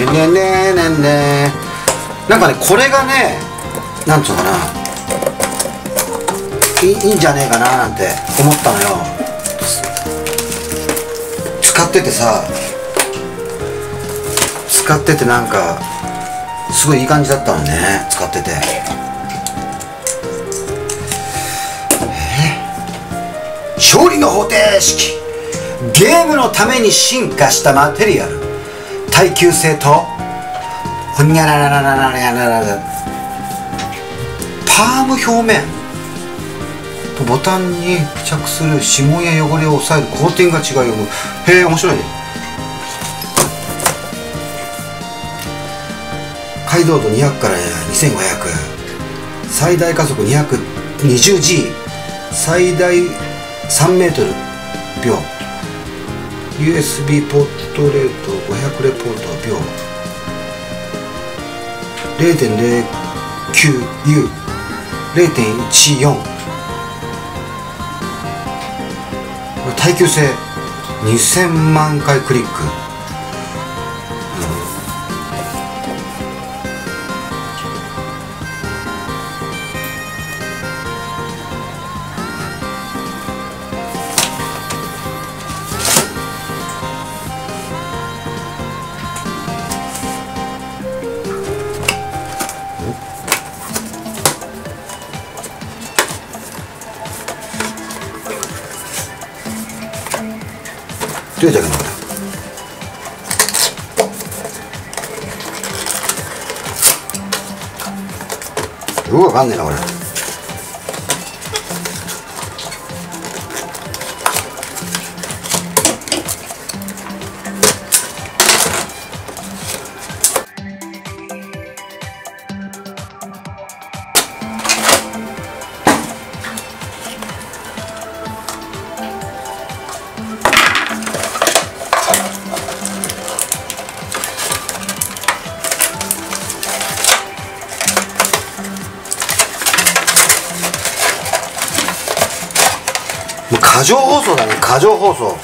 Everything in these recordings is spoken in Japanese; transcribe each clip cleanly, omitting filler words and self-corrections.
ねねねねね。なんかね、これがね、なんつうのかな、いいんじゃねえかななんて思ったのよ。使っててなんかすごいいい感じだったのね、使ってて。勝利の方程式。ゲームのために進化したマテリアル、耐久性とほにゃららららららら、パーム表面とボタンに付着する指紋や汚れを抑えるコーティングが違いを生む。へえ、面白いね。解像度200から2500、最大加速 220G、 最大3メートル秒、 USB ポートレート500レポート秒、 0.09U、 0.14、 耐久性2000万回クリック。どうやったっけな、よくわかんねえなこれ。過剰放送だね、過剰放送。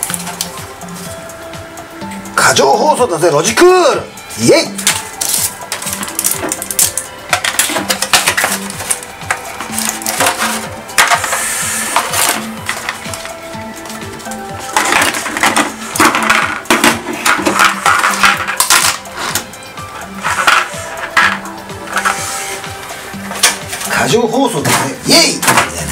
過剰放送だぜ、ロジクール。イエイ。過剰放送だぜ、イエイ。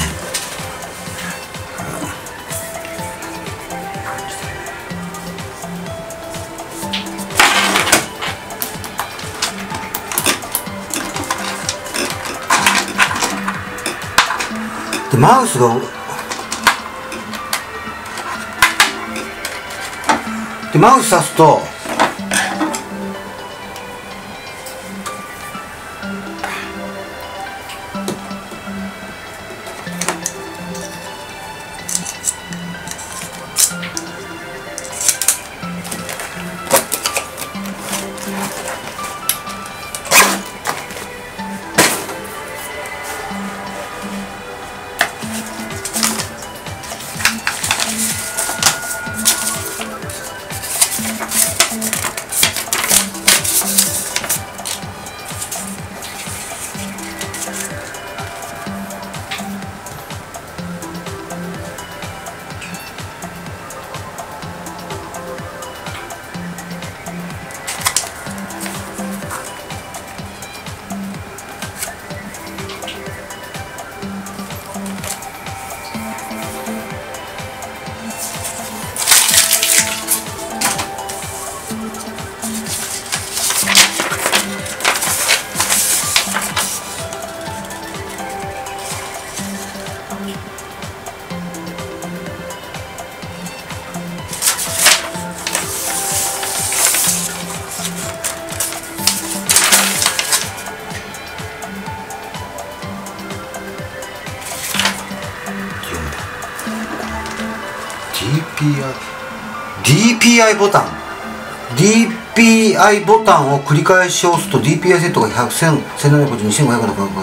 でマウスがマウス刺すとDPI ボタン DPI ボタンを繰り返し押すと DPI セットが100、1000、1750、2500の価格。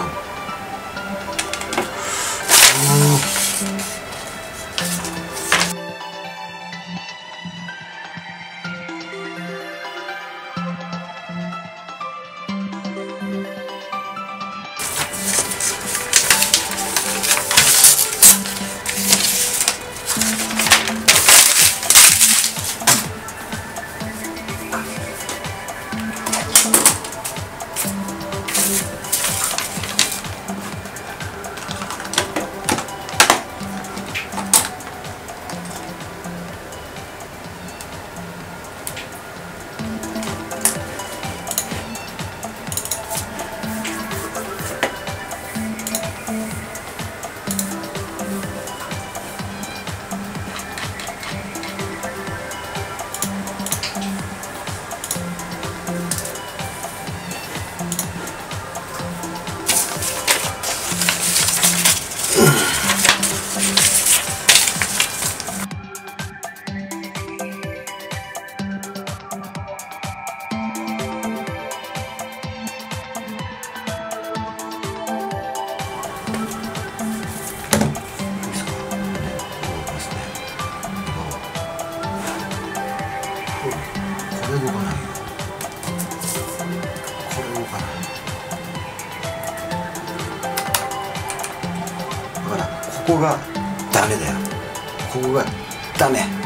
こがダメだよ。ここがダメ。